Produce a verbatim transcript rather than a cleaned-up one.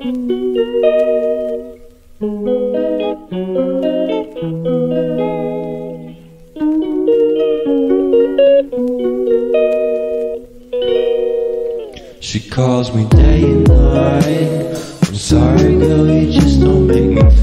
She calls me day and night. I'm sorry girl, you just don't make me